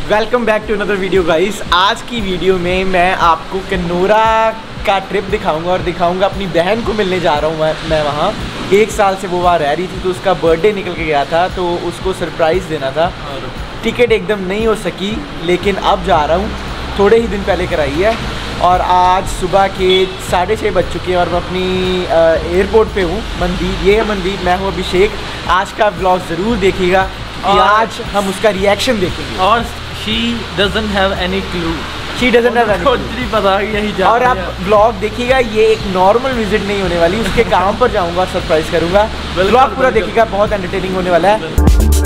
Welcome back to another video guys. आज की video में मैं आपको कनोरा का ट्रिप दिखाऊंगा और दिखाऊंगा अपनी बहन को मिलने जा रहा हूँ मैं वहाँ। 1 साल से वो वहाँ रह रही थी, तो उसका बर्थडे निकल के गया था, तो उसको सरप्राइज़ देना था। टिकट एकदम नहीं हो सकी, लेकिन अब जा रहा हूँ, थोड़े ही दिन पहले कराई है। और आज सुबह के 6:30 बज चुके हैं और मैं अपनी एयरपोर्ट पे हूँ। मनदीप, ये है मनदीप, मैं हूँ अभिषेक। आज का ब्लॉग ज़रूर देखिएगा कि आज हम उसका रिएक्शन देखेंगे। और she doesn't have any clue. She doesn't have any clue. कुछ नहीं पता यही जा। और आप ब्लॉग देखिएगा, ये एक नॉर्मल विजिट नहीं होने वाली, उसके काम पर जाऊँगा और सरप्राइज़ करूँगा। ब्लॉग पूरा देखिएगा, बहुत एंटरटेनिंग होने वाला है।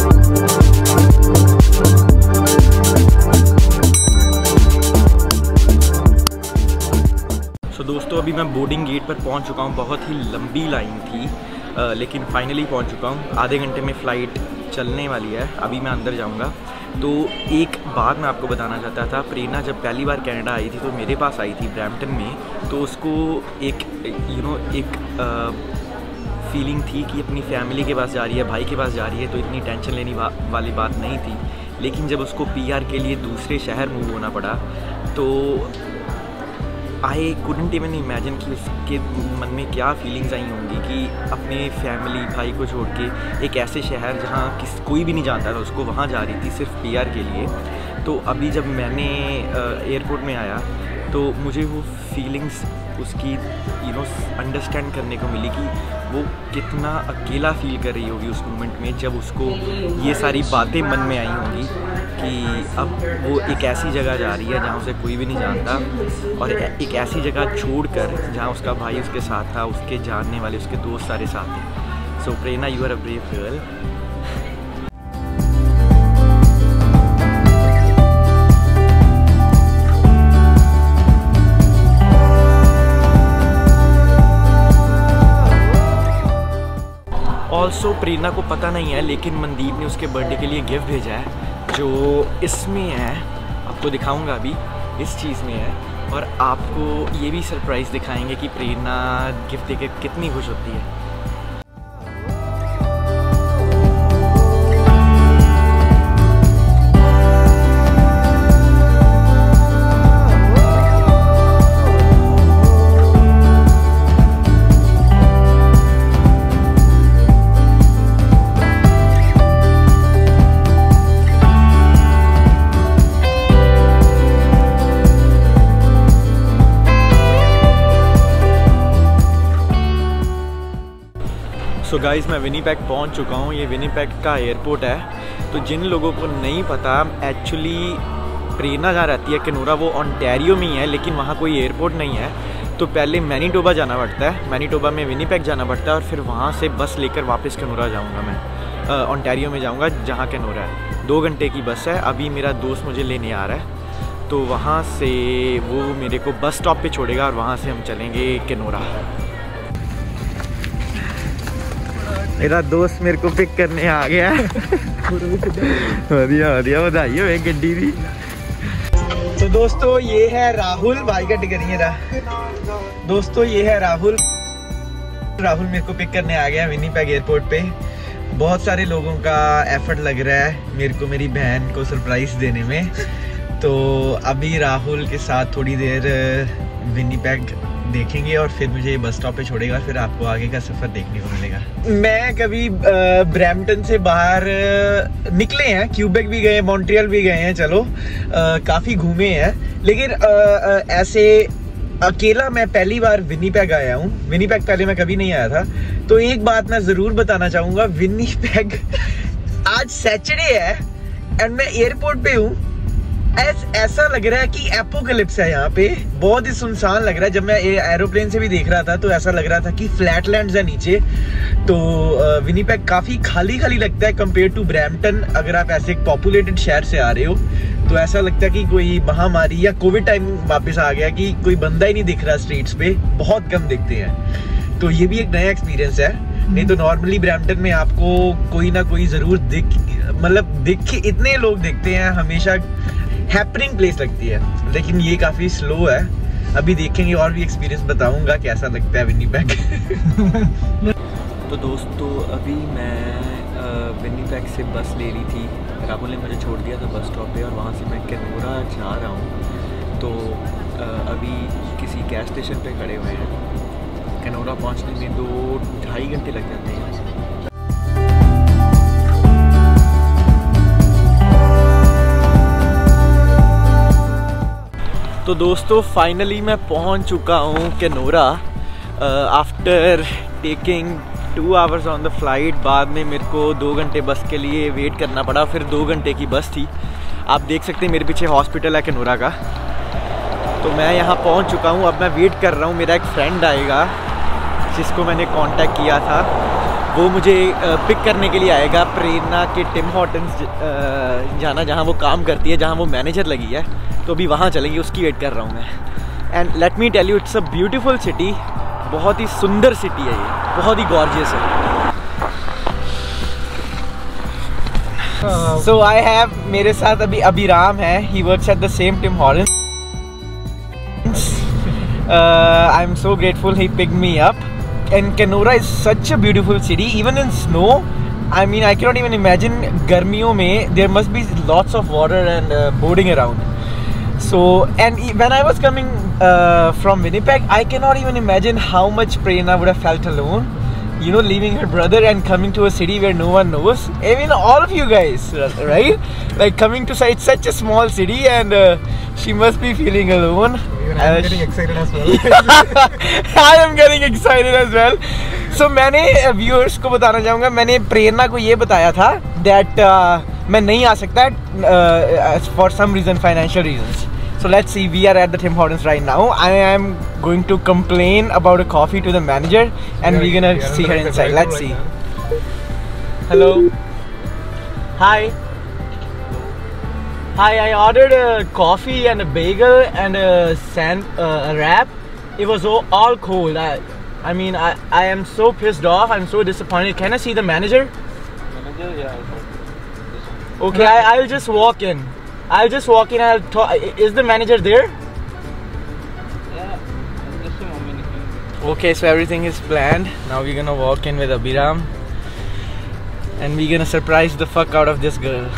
दोस्तों अभी मैं बोर्डिंग गेट पर पहुंच चुका हूं। बहुत ही लंबी लाइन थी, लेकिन फाइनली पहुंच चुका हूं। आधे घंटे में फ़्लाइट चलने वाली है। अभी मैं अंदर जाऊंगा। तो एक बात मैं आपको बताना चाहता था। प्रेरणा जब पहली बार कनाडा आई थी तो मेरे पास आई थी ब्रैम्पटन में। तो उसको एक एक फीलिंग थी कि अपनी फैमिली के पास जा रही है, भाई के पास जा रही है, तो इतनी टेंशन लेने वाली बात नहीं थी। लेकिन जब उसको PR के लिए दूसरे शहर मूव होना पड़ा, तो आई कुडंट इवन इमेजिन कि उसके मन में क्या फीलिंग्स आई होंगी कि अपने फैमिली भाई को छोड़ के एक ऐसे शहर जहाँ कोई भी नहीं जानता था उसको, वहाँ जा रही थी सिर्फ PR के लिए। तो अभी जब मैंने एयरपोर्ट में आया तो मुझे वो फीलिंग्स उसकी अंडरस्टैंड करने को मिली कि वो कितना अकेला फील कर रही होगी उस मोमेंट में, जब उसको ये सारी बातें मन में आई होंगी कि अब वो एक ऐसी जगह जा रही है जहाँ उसे कोई भी नहीं जानता, और एक ऐसी जगह छोड़कर जहाँ उसका भाई उसके साथ था, उसके जानने वाले उसके दोस्त सारे साथ थे। So Prerna, you are a brave girl. Also Prerna को पता नहीं है, लेकिन मनदीप ने उसके बर्थडे के लिए गिफ्ट भेजा है जो इसमें है। आपको दिखाऊंगा अभी, इस चीज़ में है। और आपको ये भी सरप्राइज़ दिखाएंगे कि प्रेरणा गिफ्ट देके कितनी खुश होती है। सो गाइज़, मैं विनीपेग पहुंच चुका हूं। ये विनीपेग का एयरपोर्ट है। तो जिन लोगों को नहीं पता, एक्चुअली प्रेरणा जहाँ रहती है कनोरा, वो ओंटारियो में ही है, लेकिन वहाँ कोई एयरपोर्ट नहीं है। तो पहले मैनीटोबा जाना पड़ता है, मैनीटोबा में विनीपेग जाना पड़ता है, और फिर वहाँ से बस लेकर वापस कनोरा जाऊँगा। मैं ओंटारियो में जाऊँगा जहाँ कनोरा है। 2 घंटे की बस है। अभी मेरा दोस्त मुझे लेने आ रहा है, तो वहाँ से वो मेरे को बस स्टॉप पर छोड़ेगा और वहाँ से हम चलेंगे कनोरा। मेरा दोस्त मेरे को पिक करने आ गया है। बढ़िया बधाई हो गड्डी दी। तो दोस्तों ये है राहुल, भाई का टिकट नहीं रहा। दोस्तों ये है राहुल मेरे को पिक करने आ गया विनीपेग एयरपोर्ट पे। बहुत सारे लोगों का एफर्ट लग रहा है मेरे को मेरी बहन को सरप्राइज देने में। तो अभी राहुल के साथ थोड़ी देर विनीपेग देखेंगे और फिर मुझे बस स्टॉप पे छोड़ेगा, फिर आपको आगे का सफ़र देखने को मिलेगा। मैं कभी ब्रैम्पटन से बाहर निकले हैं, क्यूबेक भी गए, मॉन्ट्रियल भी गए हैं, चलो काफ़ी घूमे हैं, लेकिन ऐसे अकेला मैं पहली बार विनीपेग आया हूँ। विनीपेग पहले मैं कभी नहीं आया था। तो एक बात मैं ज़रूर बताना चाहूँगा, विनीपेग आज सैटरडे है एंड मैं एयरपोर्ट पे हूँ। ऐसा लग रहा है कि एपोकलिप्स है यहाँ पे, बहुत ही सुनसान लग रहा है। जब मैं एरोप्लेन से भी देख रहा था तो ऐसा लग रहा था कि फ्लैटलैंड्स है नीचे। तो विनीपेग काफ़ी खाली लगता है कंपेयर टू ब्रैम्पटन। अगर आप ऐसे एक पॉपुलेटेड शहर से आ रहे हो तो ऐसा लगता है कि कोई महामारी या कोविड टाइम वापस आ गया, कि कोई बंदा ही नहीं दिख रहा स्ट्रीट्स पे, बहुत कम दिखते हैं। तो ये भी एक नया एक्सपीरियंस है। नहीं तो नॉर्मली ब्रैम्पटन में आपको कोई ना कोई ज़रूर दिख इतने लोग दिखते हैं, हमेशा हैपनिंग प्लेस लगती है, लेकिन ये काफ़ी स्लो है। अभी देखेंगे और भी एक्सपीरियंस बताऊंगा कैसा लगता है विनीपेग। तो दोस्तों अभी मैं विनीपेग से बस ले ली थी राहुल ने मुझे छोड़ दिया था बस स्टॉप पे और वहाँ से मैं कैनोरा जा रहा हूँ। तो अभी किसी गैस स्टेशन पे खड़े हुए हैं। कैनोरा पहुँचने में 2-2.5 घंटे लग जाते हैं। तो दोस्तों फाइनली मैं पहुँच चुका हूँ Kenora after taking 2 hours on the flight. बाद में मेरे को 2 घंटे बस के लिए वेट करना पड़ा, फिर 2 घंटे की बस थी। आप देख सकते हैं मेरे पीछे हॉस्पिटल है कैनोरा का। तो मैं यहाँ पहुँच चुका हूँ। अब मैं वेट कर रहा हूँ, मेरा एक फ्रेंड आएगा जिसको मैंने कांटेक्ट किया था, वो मुझे पिक करने के लिए आएगा। प्रेरणा के टिम हॉर्टन्स जाना, जहाँ वो काम करती है, जहाँ वो मैनेजर लगी है, तो अभी वहाँ चलेंगे, उसकी वेट कर रहा हूँ मैं। And let me tell you, it's a beautiful city. बहुत ही सुंदर सिटी है ये, बहुत ही गॉर्जियस है। सो आई हैव मेरे साथ अभी अभिराम है, he works at the same Tim Hortons. I am so grateful he picked me up. And Kenora is such a beautiful city, even in snow. I mean, I cannot even imagine गर्मियों में there must be lots of water and boarding around. So, and when I was coming from Winnipeg, I cannot even imagine how much Prerna would have felt alone. You know, leaving her brother and coming to a city where no one knows. I mean, all of you guys, right? Like coming to such a small city, and she must be feeling alone. Even I am getting excited as well. I am getting excited as well. So मैंने viewers को बताना चाहूँगा, मैंने प्रेरणा को ये बताया था that मैं नहीं आ सकता for some reason, financial reasons. So let's see, we are at the Tim Hortons right now. I am going to complain about a coffee to the manager, and we're gonna see her inside. Let's see. Hello. Hi. Hi, I ordered a coffee and a bagel and a wrap. It was all cold. I mean, I am so pissed off. I'm so disappointed. Can I see the manager? Manager, yeah. Okay, I'll just walk in. I'll just walk in. I'll talk. Is the manager there? Yeah, just a moment. Okay, so everything is planned. Now we're gonna walk in with Abhiram, and we're gonna surprise the fuck out of this girl.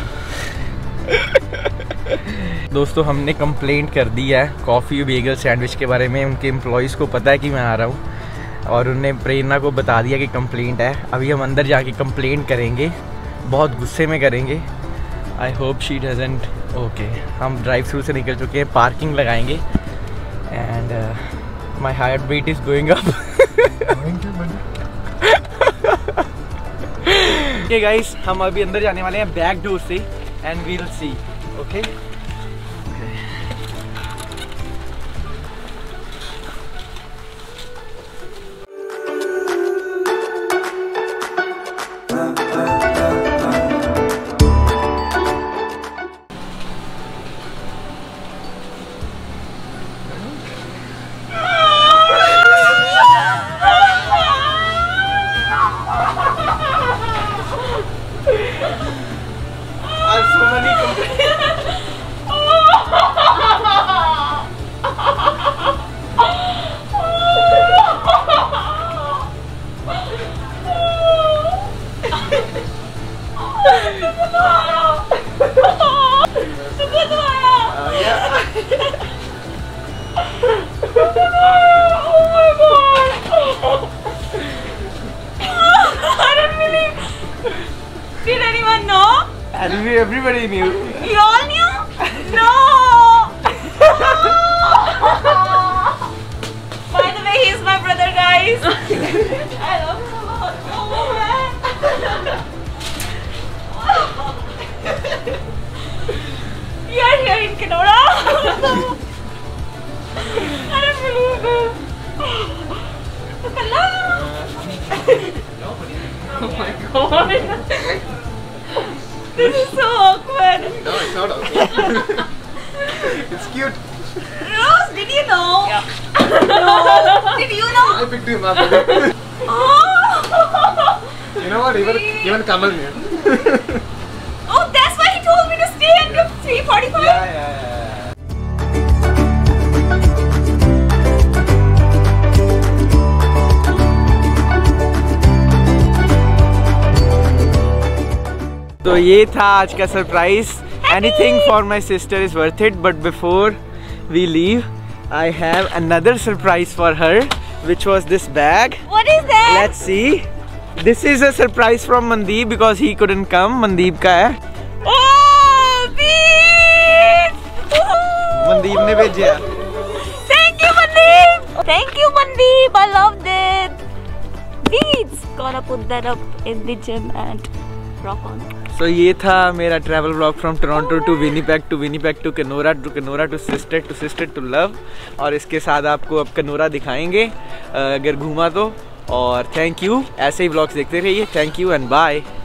दोस्तों हमने complaint कर दी है coffee Bengal sandwich के बारे में। उनके employees को पता है कि मैं आ रहा हूँ, और उन्होंने प्रेरणा को बता दिया कि कंप्लेंट है। अभी हम अंदर जाके कंप्लेंट करेंगे, बहुत गुस्से में करेंगे। I hope she doesn't. Okay, हम ड्राइव थ्रू से निकल चुके हैं, पार्किंग लगाएंगे, and my heart beat is going up. Okay guys, हम अभी अंदर जाने वाले हैं बैक डोर से, and we will see. Okay, Did anyone know? Everybody knew. You all knew? No! By the way, he's my brother, guys. I love him a lot. Oh man! You are here in Kenora? I don't believe it. Hello! Oh my god! This is so awkward. No, it's not awkward. It's cute. Rose, did you know? Yeah. No. Did you know? I picked him up. Oh! You know what? Even Kamal knew. Oh, that's why he told me to stay until 3:45? Yeah. दोस्तों ये था आज का surprise. Anything for my sister is worth it, but before we leave I have another surprise for her, which was this bag. What is that? Let's see. This is a surprise from Mandeep because he couldn't come. Mandeep का है। Oh, beads! Mandeep ने भेजा। Thank you, Mandeep. Thank you, Mandeep. I love that. Beads. Gonna put that up in the gym and rock on. So ये था मेरा travel vlog from Toronto to Winnipeg to Kenora to sister to love। और इसके साथ आपको अब कनोरा दिखाएंगे अगर घूमा तो। और थैंक यू, ऐसे ही व्लॉग्स देखते रहिए। Thank you and bye.